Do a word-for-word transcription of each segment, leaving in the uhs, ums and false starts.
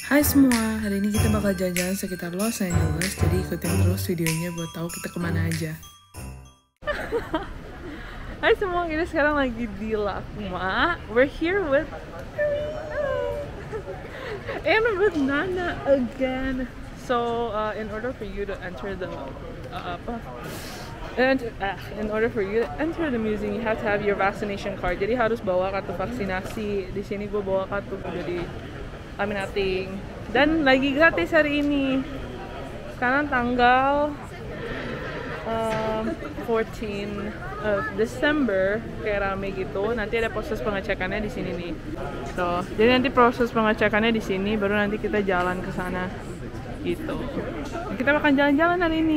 Hai semua, hari ini kita bakal jalan-jalan sekitar Los Angeles, jadi ikutin terus videonya buat tahu kita kemana aja. Hai semua, kita sekarang lagi di VLOGMAS. We're here with and with Nana again. So, uh, in order for you to enter the uh, apa? And uh, in order for you to enter the museum, you have to have your vaccination card. Jadi harus bawa kartu vaksinasi. Di sini gue bawa kartu jadi laminating. Dan lagi gratis hari ini. Sekarang tanggal um, fourteen of December, kayak rame gitu. Nanti ada proses pengecekannya di sini nih. So, jadi nanti proses pengecekannya di sini, baru nanti kita jalan ke sana. Gitu. Kita bakal jalan-jalan hari ini.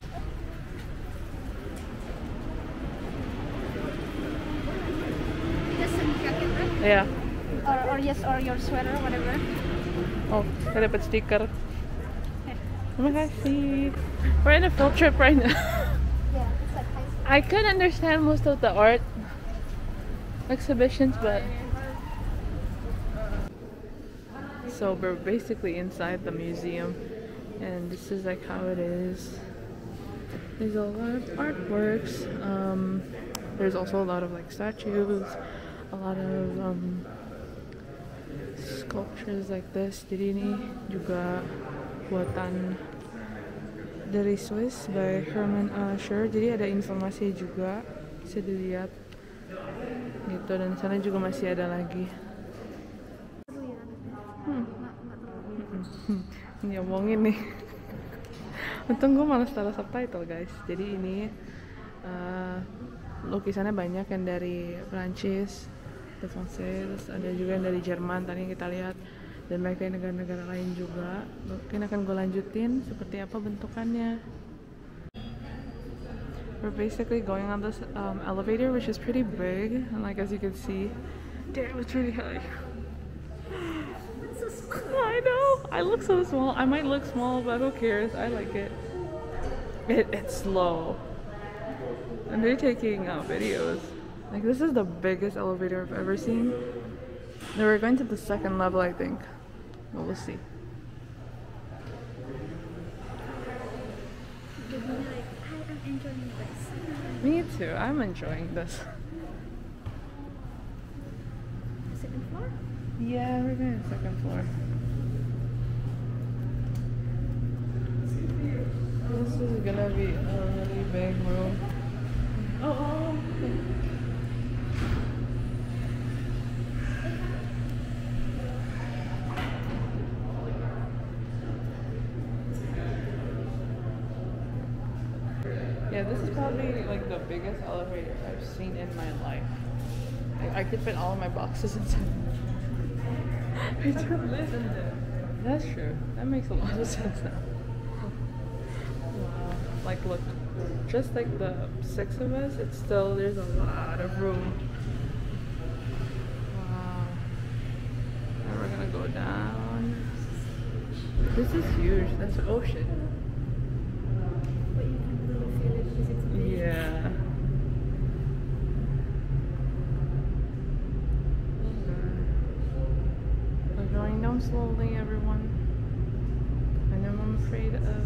Yeah. Or, or yes, or your sweater, whatever. Oh, saya dapat stiker. Terima kasih. We're in a field trip right now. Yeah, it's like high school. I could understand most of the art exhibitions, but so we're basically inside the museum, and this is like how it is. There's a lot of artworks. Um, there's also a lot of like statues, a lot of um, sculptures like this. Jadi ini juga buatan dari Swiss by Hermann Ascher. Jadi ada informasi juga, bisa dilihat gitu, dan sana juga masih ada lagi. Hmm. Nyomongin nih. Untung gue malas taruh subtitle guys. Jadi ini uh, lukisannya banyak yang dari Prancis, terus ada juga yang dari Jerman tadi yang kita lihat, dan banyak dari negara-negara lain juga. Mungkin akan gue lanjutin seperti apa bentukannya. We're basically going on this um, elevator, which is pretty big, and like as you can see, damn, it's really high. It's so small. I know, I look so small. I might look small, but who cares? I like it. It it's slow, and they're taking uh, videos. Like, this is the biggest elevator I've ever seen. Now we're going to the second level, I think. Well, we'll see. Like, I am enjoying this. Me too. I'm enjoying this. Second floor? Yeah, we're going to the second floor. This is gonna be a really big room. Oh, oh, oh. Yeah, this is probably like the biggest elevator I've seen in my life. I, I could fit all of my boxes inside. I don't live in there. That's true. That makes a lot of sense now. Wow. Like, look, just like the six of us, it's still, there's a lot of room. Wow. Now we're gonna go down. This is huge. That's the ocean. But you can really feel it because it's big. Yeah. We're going down slowly, everyone. And I'm afraid of.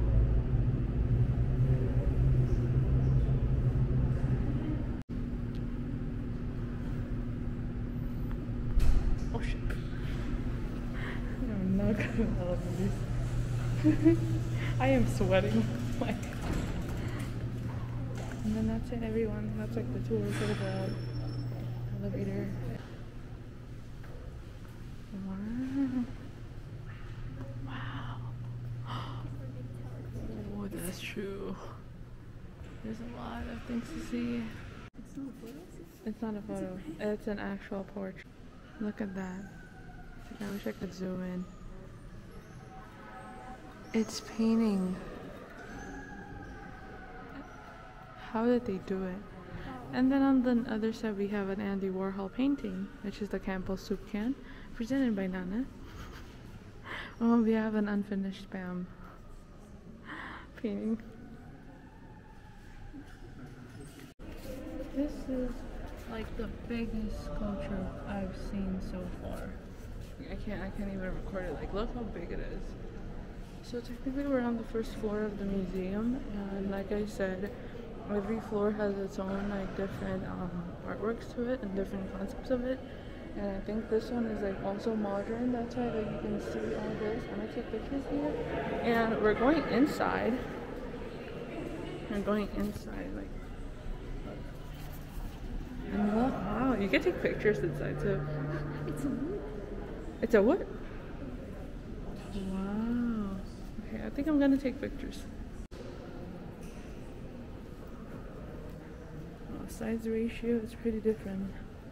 Oh shit. I'm not gonna love this. I am sweating. Like, and then that's it, everyone. That's like the tour for the elevator. Wow. Wow. Oh, that's true. There's a lot of things to see. It's not a photo. It's not a photo. It's an actual portrait. Look at that. I wish I could zoom in. It's painting. How did they do it? And then on the other side we have an Andy Warhol painting, which is the Campbell soup can, presented by Nana. Oh, we have an unfinished Spam painting. This is like the biggest sculpture I've seen so far. I can't I can't even record it. Like, look how big it is. So technically we're on the first floor of the museum, and like I said, every floor has its own like different um, artworks to it and different concepts of it. And I think this one is like also modern. That's why like you can see all this. I'm gonna take pictures here, and we're going inside. We're going inside, like. And look, wow, you can take pictures inside too. It's a wood. It's a what? Wow. Okay, I think I'm gonna take pictures. Oh, size ratio is pretty different.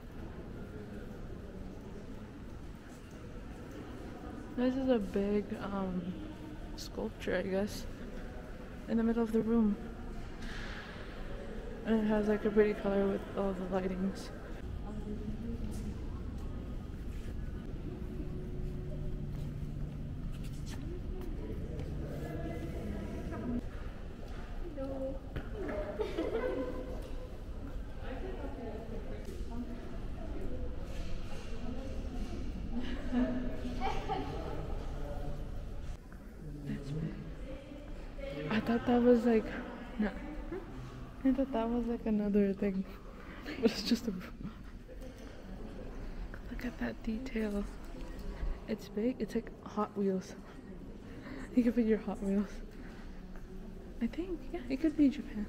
This is a big um, sculpture, I guess, in the middle of the room. And it has like a pretty color with all the lightings. I thought that was like, no. I thought that was like another thing, but it's just a room. Look at that detail. It's big. It's like Hot Wheels. You can put your Hot Wheels. I think, yeah, it could be Japan.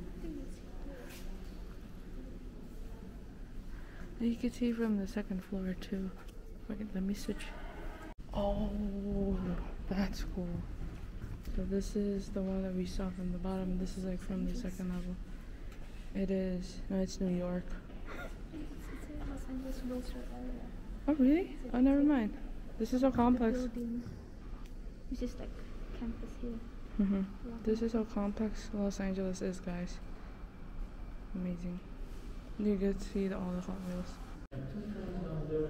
And you can see from the second floor too. Wait, let me switch. Oh, that's cool. So this is the one that we saw from the bottom. This is like from the second level. It is. No, it's New York. It's a Los Angeles Wilshire area. Oh, really? Oh, never mind. This is so complex. The building, which is like campus here. Mm-hmm. Yeah. This is how complex Los Angeles is, guys. Amazing. You get to see the, all the Hot Wheels.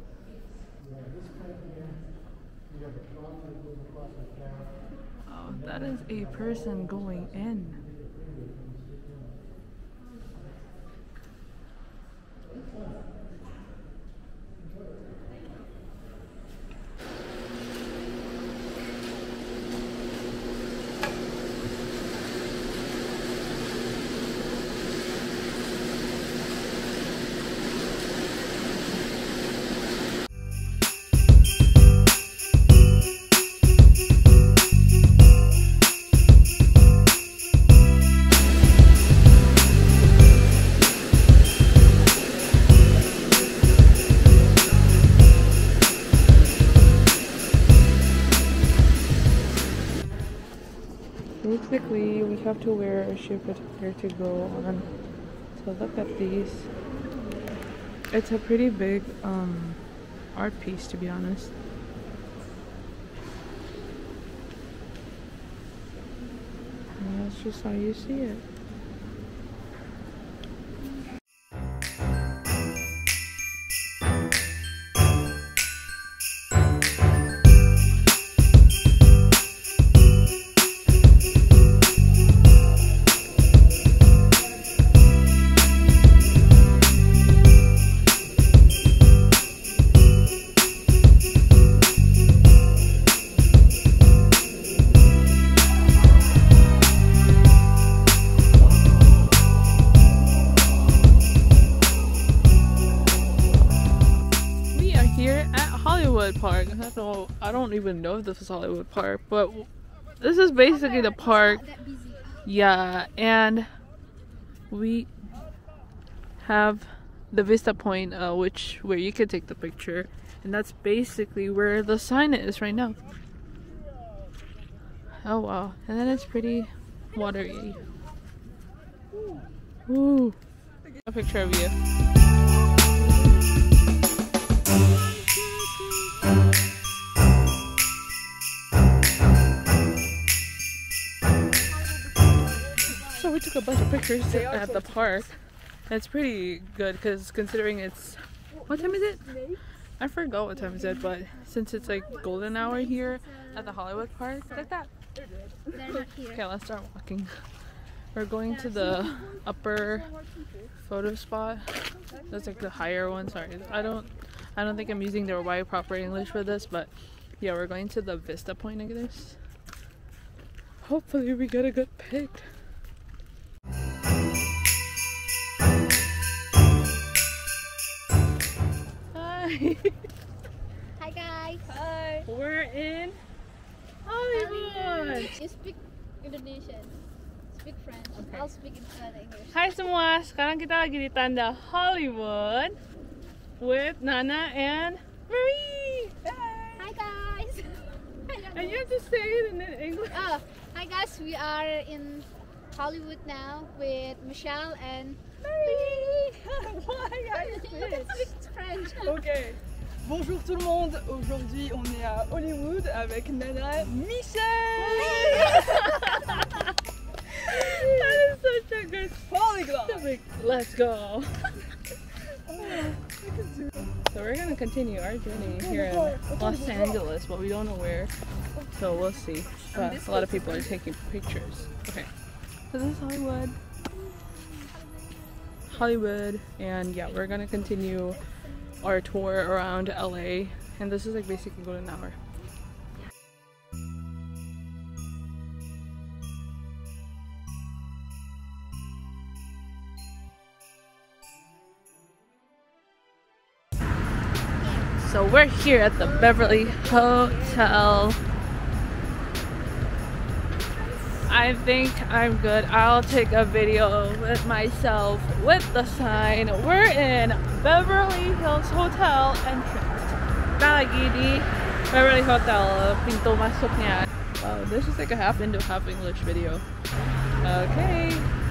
Oh, that is a person going in. Basically, we have to wear a shoe protector to go on. So look at these. It's a pretty big um, art piece, to be honest. And that's just how you see it. Park. I don't know, I don't even know if this is Hollywood Park, but this is basically the park. Yeah, and we have the vista point, uh, which where you can take the picture, and that's basically where the sign is right now. Oh wow, and then it's pretty watery. Ooh, a picture of you. So we took a bunch of pictures at the park. It's pretty good because considering it's, what time is it? I forgot what time is it, but since it's like golden hour here at the Hollywood Park, like that. They're not here. Okay, let's start walking. We're going to the upper photo spot. That's like the higher one. Sorry, I don't, I don't think I'm using the right proper English for this, but yeah, we're going to the Vista Point, I guess. Hopefully we get a good pic. Hi. Hi guys. Hi. We're in Hollywood. You speak Indonesian. Speak French. Okay. I'll speak in uh, English. Hai semua, sekarang kita lagi di tanda Hollywood with Nana and Marie. Hi guys. And you have to say it in English. Oh, hi guys. We are in Hollywood now with Michelle and Marie. Why I You can speak French. Okay. Bonjour tout le monde, aujourd'hui on est à Hollywood avec Nana et Michel. That is such a good Polyglot. topic. Let's go. So we're gonna continue our journey here in Los Angeles, but we don't know where. So we'll see. But a lot of people are taking pictures. Okay. So this is Hollywood. Hollywood, and yeah, we're gonna continue our tour around L A, and this is like basically golden hour. So we're here at the Beverly Hotel. I think I'm good. I'll take a video with myself with the sign. We're in Beverly Hills Hotel entrance. Kita lagi di Beverly Hotel, pintu masuknya. Wow, this is like a half Indo, half English video. Okay.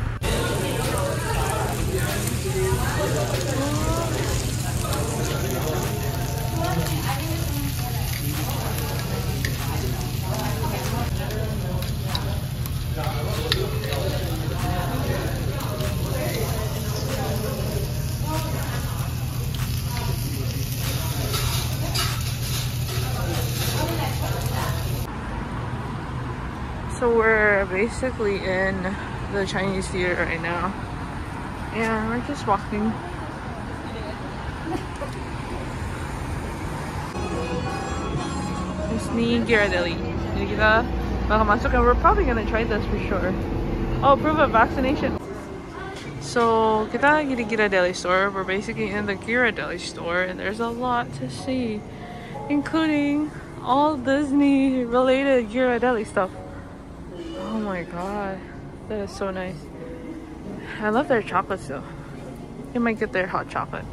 So we're basically in the Chinese theater right now, and we're just walking. It's Ghirardelli. Jadi kita bakal masuk, and we're probably gonna try this for sure. Oh, proof of vaccination. So kita lagi di Ghirardelli store. We're basically in the Ghirardelli store, and there's a lot to see, including all Disney related Ghirardelli stuff. Oh my god, that is so nice. I love their chocolates though. You might get their hot chocolate.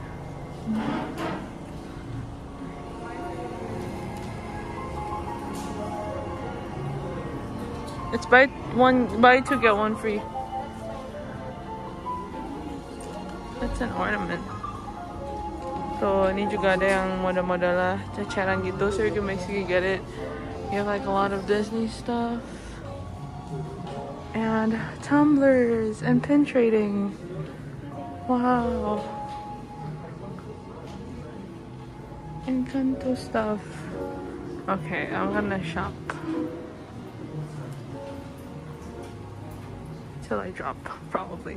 It's buy one, buy two get one free. That's an ornament. So ini juga ada yang model-model lah, cacaran gitu, so you can basically get it. You have like a lot of Disney stuff. And tumblers and pin trading. Wow. Encanto stuff. Okay, I'm gonna shop till I drop, probably.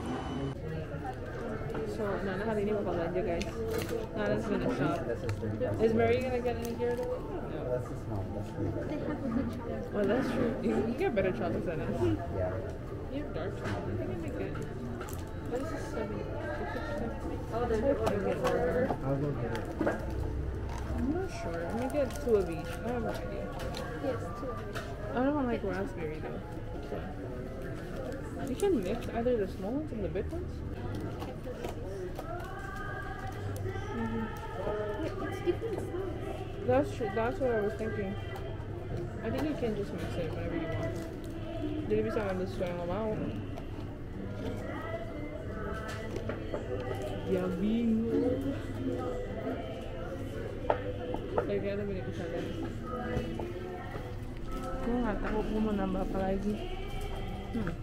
So Nana hari ini bakal belanja guys. Nana's gonna shop. Is Mary gonna get any gear? No. They have a good chocolate. Well, that's true. You, you get better chocolates than us. Yeah. You have dark chocolate. I think it'd be good. What is this? seven? I'll go get it. I'm not sure. Let me get two of each. I have no idea. Yes, two of each. I don't want like raspberry though. So. You can mix either the small ones and the big ones. Mm-hmm. It's different size. That's true. That's what I was thinking. I think you can just mix it whenever you want. Jadi bisa ambil sesuai yang lo mau. Ya bingung. Lagi ada banyak kesalahan. Gue nggak tahu gue mau nambah apa lagi. Hmm.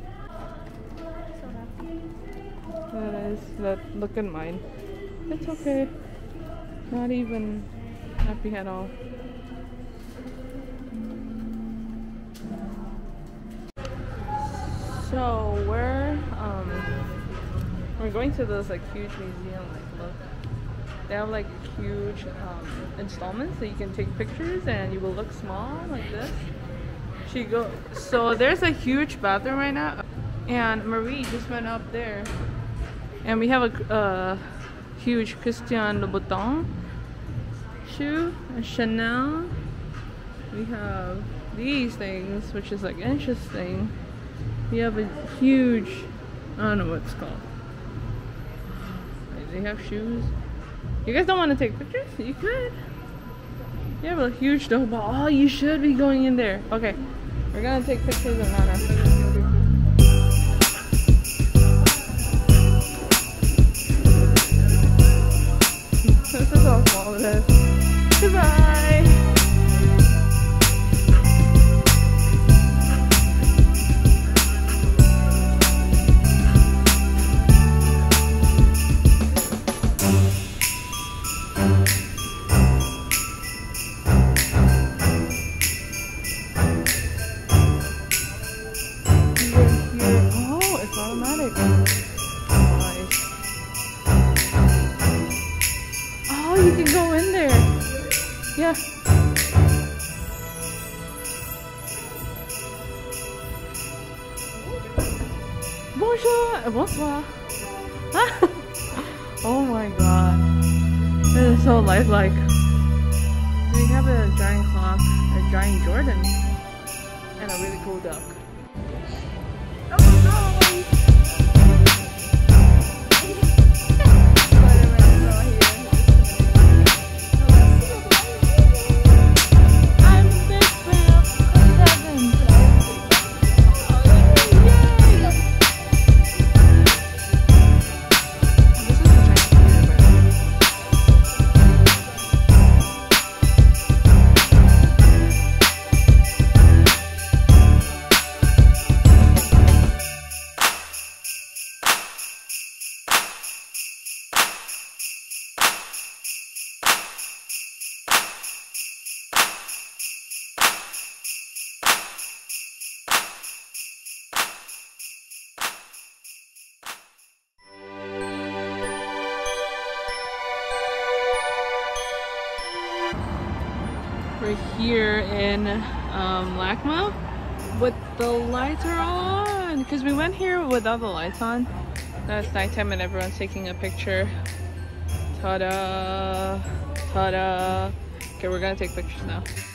That is that. Look at mine. It's okay. Not even happy at all. So we're um we're going to this like huge museum. Like look, They have like huge um, installments so you can take pictures and you will look small like this. She go. So there's a huge bathroom right now, and Marie just went up there, and we have a uh, huge Christian Louboutin shoe, a Chanel. We have these things, which is like interesting. We have a huge, I don't know what it's called. They have shoes. You guys don't want to take pictures? You could. You have a huge dough ball. Oh, you should be going in there. Okay, we're gonna take pictures of Nana. This is how small it is. Goodbye. Automatic. Nice. Oh, you can go in there. Yeah. Bonjour. Bonsoir. Oh my god. This is so lifelike. We have a giant clock, a giant Jordan, and a really cool duck. Oh no! We're here in um, LOGMAS, but the lights are all on because we went here without the lights on. Now it's nighttime and everyone's taking a picture. Ta-da! Ta-da! Okay, we're gonna take pictures now.